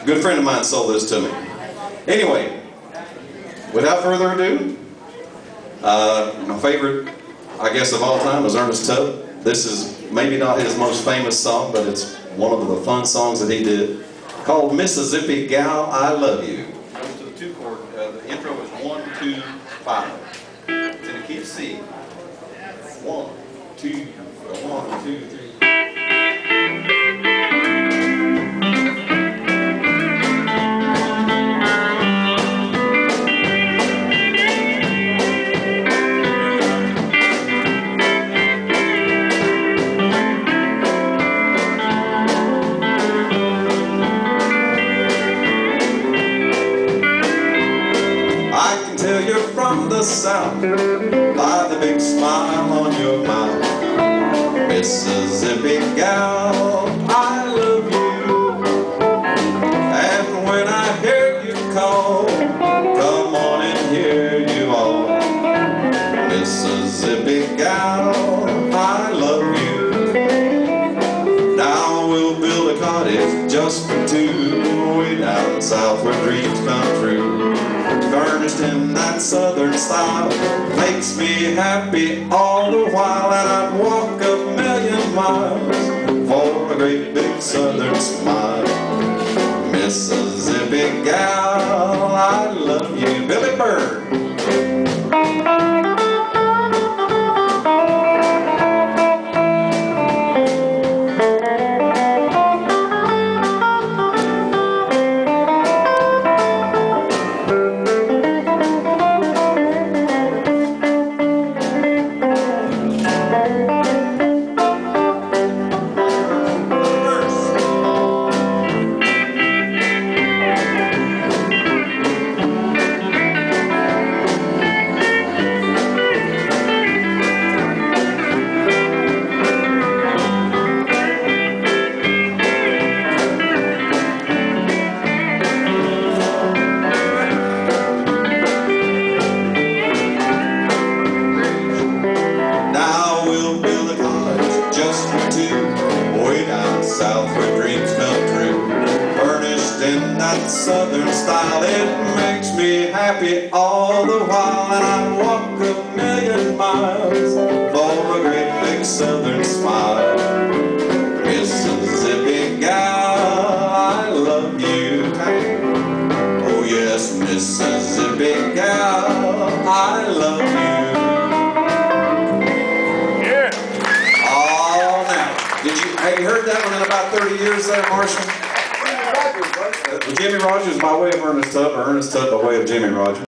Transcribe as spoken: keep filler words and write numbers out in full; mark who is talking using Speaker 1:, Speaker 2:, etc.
Speaker 1: good friend of mine sold this to me. Anyway, without further ado, uh, my favorite, I guess, of all time is Ernest Tubb. This is maybe not his most famous song, but it's one of the fun songs that he did, called Mississippi Gal, I Love You. It goes to the two chord. Uh, the intro is one, two, five. It's in a key of C. One, two, one, two, three. I can tell you're from the South by the big smile on your mouth. Mississippi gal, I love you. And when I hear you call, come on and hear you all. Mississippi gal, I love you. Now we'll build a cottage just for two, way down south where dreams come true. Furnished in that southern style, makes me happy all the while. And I'd walk a million miles for a great big southern smile. Mississippi gal, I love you. Billy Bird. South where dreams come true, furnished in that southern style. It makes me happy all the while, and I walk a million miles for a great big southern smile. Mississippi gal, I love you. Oh yes, Mississippi gal, I love you. Have you heard that one in about thirty years there, Marshall? Jimmy Rogers, Jimmy Rogers by way of Ernest Tubb, or Ernest Tubb by way of Jimmy Rogers.